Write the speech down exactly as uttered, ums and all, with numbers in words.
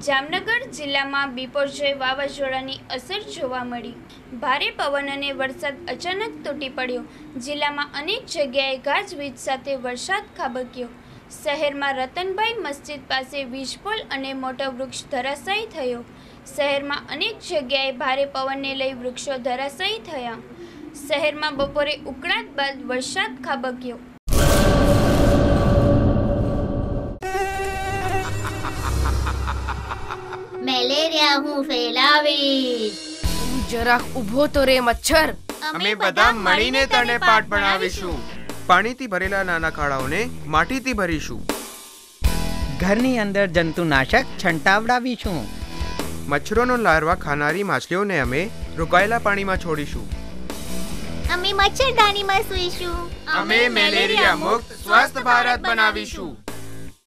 જામનગર જિલ્લામાં બિપોરજોય વાવાઝોડાની અસર જોવા મળી। ભારે પવન અને વરસાદ અચાનક તૂટી પડ્યો। જિલ્લામાં અનેક જગ્યાએ ગાજવીજ સાથે વરસાદ ખાબક્યો। શહેરમાં રતનભાઈ મસ્જિદ પાસે વીજપોલ અને મોટો વૃક્ષ ધરાશાયી થયો। શહેરમાં અનેક જગ્યાએ ભારે પવનને લઈ વૃક્ષો ધરાશાયી થયા। શહેરમાં બપોરે ઉકળાટ બાદ વરસાદ ખાબક્યો। મેલેરિયા હું ફેલાવીશ। જરાક ઊભો તો રે મચ્છર। અમે બધા મળીને તને પાઠ ભણાવીશું। પાણીથી ભરેલા નાના ખાડાઓને માટીથી ભરીશું। ઘરની અંદર જંતુનાશક છંટાવડાવીશું। મચ્છરોનો લાર્વા ખાનારી માછલીઓને અમે રોકાયેલા પાણીમાં છોડીશું। અમે મચ્છરદાનીમાં સૂઈશું। અમે મેલેરિયા મુક્ત સ્વસ્થ ભારત બનાવીશું।